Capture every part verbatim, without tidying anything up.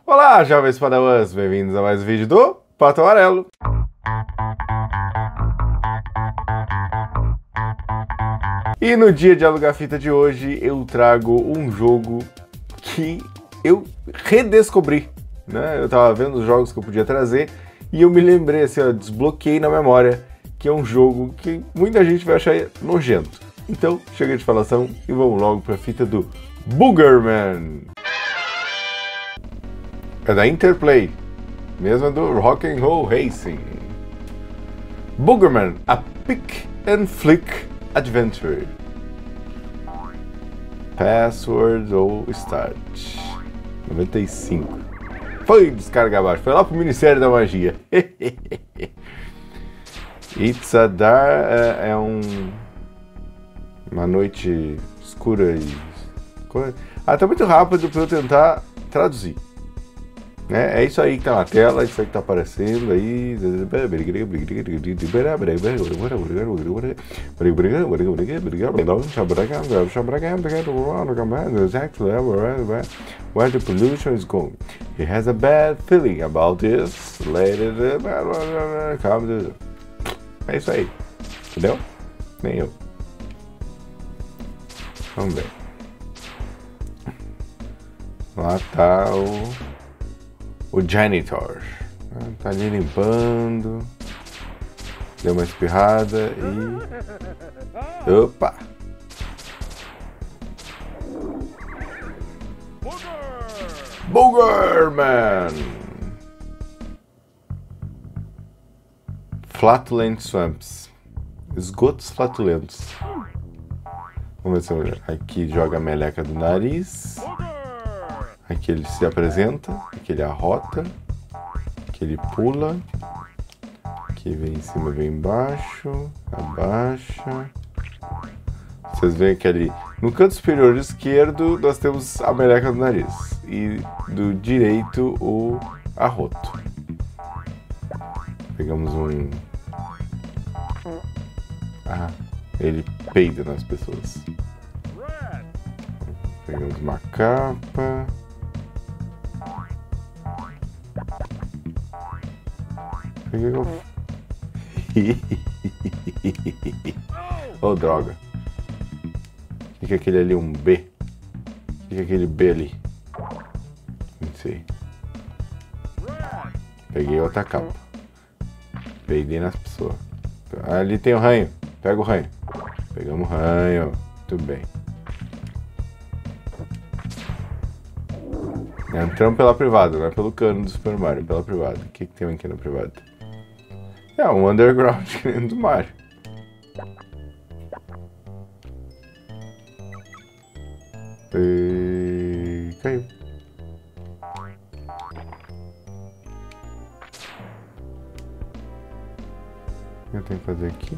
Olá, jovens padawans, bem-vindos a mais um vídeo do Pato Amarelo. E no dia de alugar fita de hoje eu trago um jogo que eu redescobri, né? Eu tava vendo os jogos que eu podia trazer e eu me lembrei, assim, ó, desbloqueei na memória que é um jogo que muita gente vai achar nojento. Então, chega de falação e vamos logo pra fita do Boogerman. É da Interplay, mesma do Rock'n'Roll Racing. Boogerman, a Pick and Flick Adventure. Password ou Start. noventa e cinco. Foi descarga abaixo, foi lá pro Ministério da Magia. It's a Dark é, é um uma noite escura e ah, tá muito rápido para eu tentar traduzir. É, é isso aí que tá na tela, isso aí que tá aparecendo aí. Where the pollution is going. He has a bad feeling about this. É isso aí. Entendeu? Nem eu. Vamos ver. Lá tá o... O janitor, tá ali limpando, deu uma espirrada e... Opa! Boogerman! Flatulent Swamps. Esgotos flatulentos. Vamos ver se eu... Aqui joga a meleca do nariz. Aqui ele se apresenta, aqui ele arrota, aqui ele pula, aqui vem em cima, vem embaixo, abaixa. Vocês veem que ali no canto superior esquerdo nós temos a meleca do nariz e do direito o arroto. Pegamos um... Ah, ele peida nas pessoas. Pegamos uma capa. Oh, droga. O que é aquele ali? Um B? O que é aquele B ali? Não sei. Peguei outra capa. Peguei nas pessoas. Ali tem o ranho. Pega o ranho. Pegamos o ranho. Tudo bem. Entramos pela privada, não é pelo cano do Super Mario, pela privada. O que, que tem aqui na privada? É um underground dentro do Mario. E... Caiu. O que eu tenho que fazer aqui?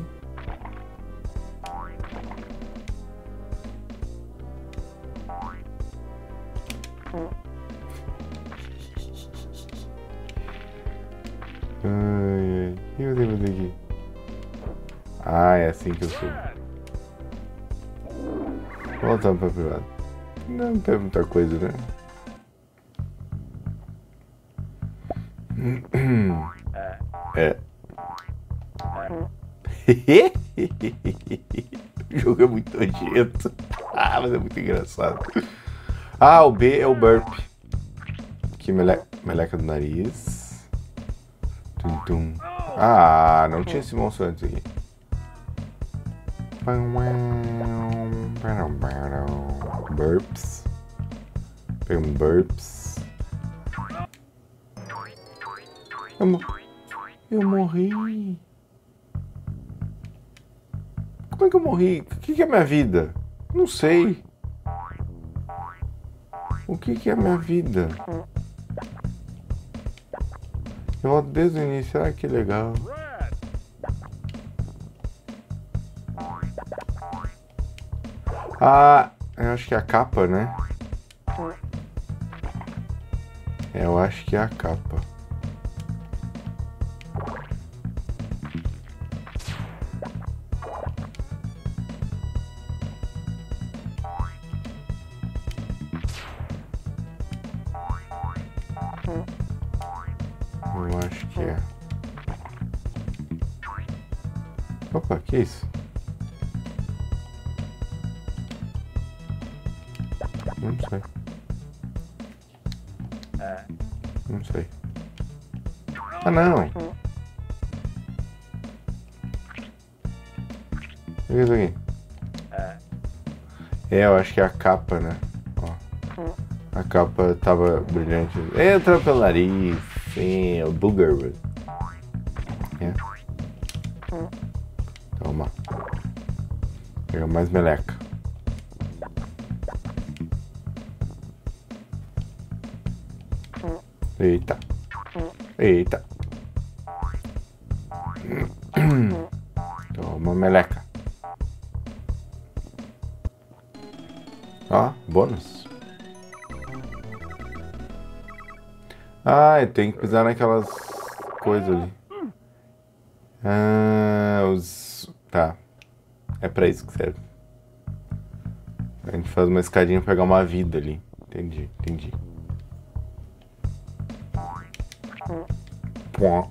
Ai, ai. O que eu tenho que fazer aqui? Ah, é assim que eu sou. Voltamos pra privado. Não tem muita coisa, né? É. O jogo é muito nojento. Ah, mas é muito engraçado. Ah, o B é o burp. Aqui, mele... meleca do nariz. Tum, tum. Ah, não tinha esse monstro antes aqui. Burps. Pegamos burps. Eu, mo eu morri. Como é que eu morri? O que, que é minha vida? Não sei. O que, que é minha vida? Eu volto desde o início. Ah, que legal. Ah, eu acho que é a capa, né? É, eu acho que é a capa. Eu acho que é. Opa, que isso? Não sei. Não sei. Ah, não! O que é isso aqui? É, eu acho que é a capa, né? Ó. A capa tava brilhante. Entra pelo nariz. Sim, o booger. É. Toma. Pega mais meleca. Eita. Eita. Toma meleca. Ó, bônus. Ah, eu tenho que pisar naquelas coisas ali. Ah, os... Tá. É pra isso que serve. A gente faz uma escadinha pra pegar uma vida ali. Entendi, entendi. Pum.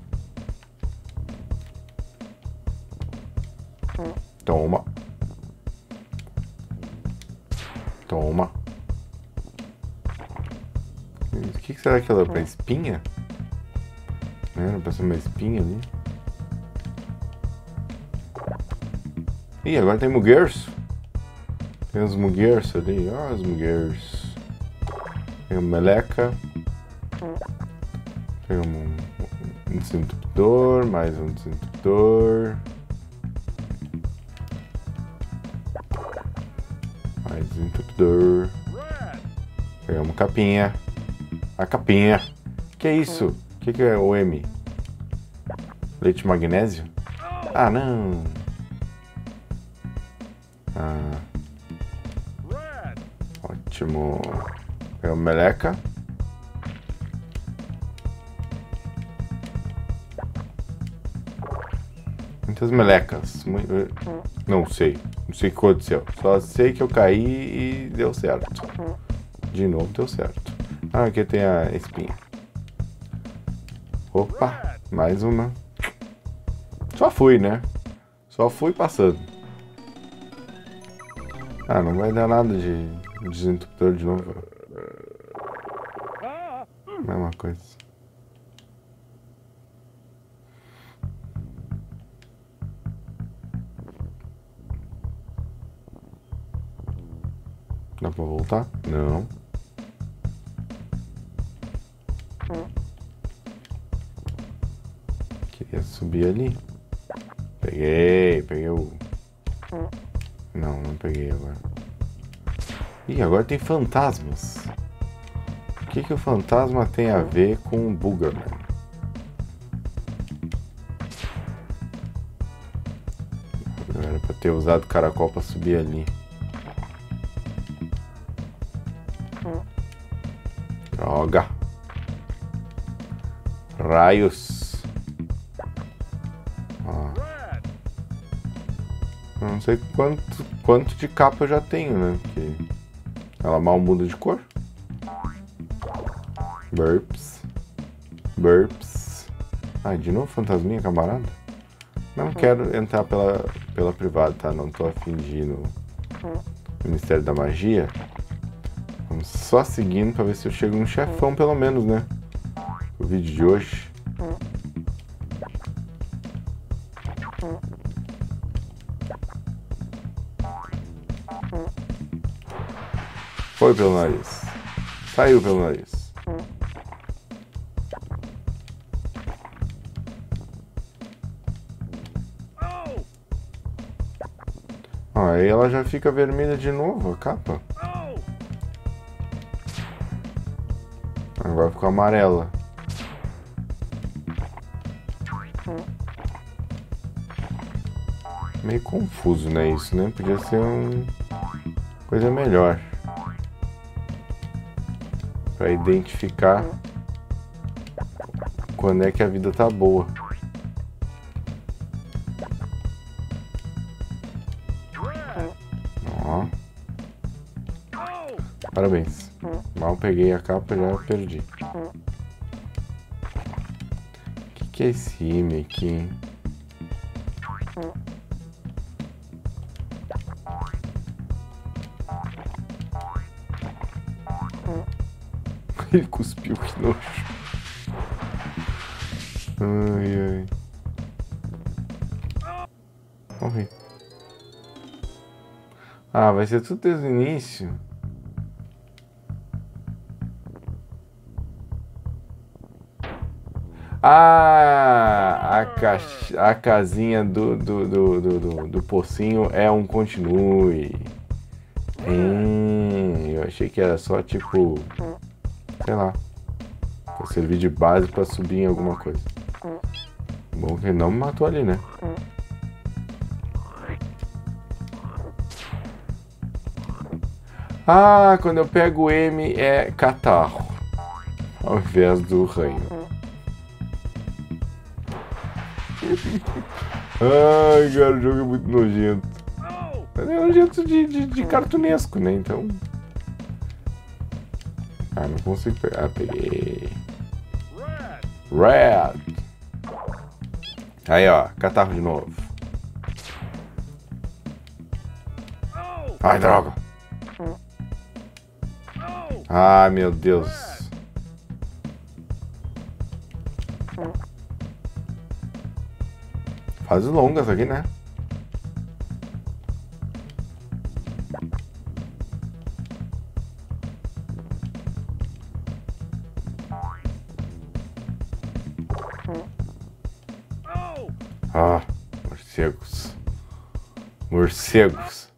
Toma. Toma. O que será que ela é pra espinha? Era pra ser uma espinha ali. Ih, agora tem mugueiros. Tem uns mugueiros ali. Ó, os mugueiros. Tem uma meleca. Tem um, um desentupidor. Mais um desentupidor. Mais desentupidor. Pegamos capinha. A capinha. Que é isso? O que, que é o M? Leite magnésio? Ah, não. Ah. Ótimo. Pegamos meleca. Muitas melecas. Não sei. Não sei o que aconteceu. Só sei que eu caí e deu certo. De novo deu certo. Ah, aqui tem a espinha. Opa, mais uma. Só fui, né? Só fui passando. Ah, não vai dar nada de desentupidor de novo. Mesma coisa. Dá pra voltar? Não. Queria subir ali. Peguei, peguei o... Não, não peguei agora. Ih, agora tem fantasmas. O que que o fantasma tem a ver com o Boogerman? Era pra ter usado o caracol pra subir ali. Droga. Raios. Ó. Eu não sei quanto, quanto de capa eu já tenho, né? Porque ela mal muda de cor. Burps. Burps. Ai, de novo fantasminha, camarada? Não quero entrar pela, pela privada, tá? Não tô afim de ir no Ministério da Magia. Vamos só seguindo pra ver se eu chego no chefão, pelo menos, né? O vídeo de hoje. Foi pelo nariz. Saiu pelo nariz. Ó, aí ela já fica vermelha de novo, a capa. Agora ficou amarela. Meio confuso, né, isso, né? Podia ser uma coisa melhor. Pra identificar quando é que a vida tá boa. Ó. Parabéns. Mal peguei a capa e já perdi. que é esse M aqui? Ele cuspiu, que nojo. Ai, ai. Morri. Ah, vai ser tudo desde o início. Ah, a, ca... a casinha do, do, do, do, do, do pocinho é um continue. Hum, eu achei que era só tipo, sei lá, pra servir de base pra subir em alguma coisa. Bom que não me matou ali, né? Ah, quando eu pego o M é catarro, ao invés do ranho. Ai, cara, o jogo é muito nojento. Mas é nojento de, de, de cartunesco, né? Então... Ah, não consigo pegar. Ah, peguei. Red! Aí, ó, catarro de novo. Ai, droga! Ai, meu Deus. Fases longas aqui, né? Ah, morcegos. Morcegos.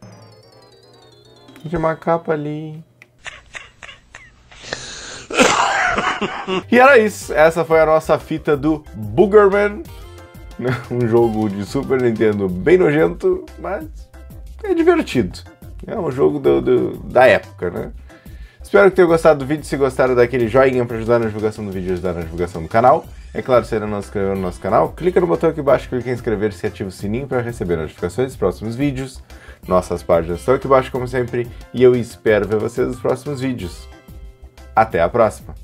Tinha uma capa ali. E era isso. Essa foi a nossa fita do Boogerman. Um jogo de Super Nintendo bem nojento, mas é divertido. É um jogo do, do, da época, né? Espero que tenham gostado do vídeo. Se gostaram, dá aquele joinha para ajudar na divulgação do vídeo e ajudar na divulgação do canal. É claro, se ainda não se inscreveu no nosso canal, clica no botão aqui embaixo, clica em inscrever-se e ativa o sininho para receber notificações dos próximos vídeos. Nossas páginas estão aqui embaixo, como sempre, e eu espero ver vocês nos próximos vídeos. Até a próxima!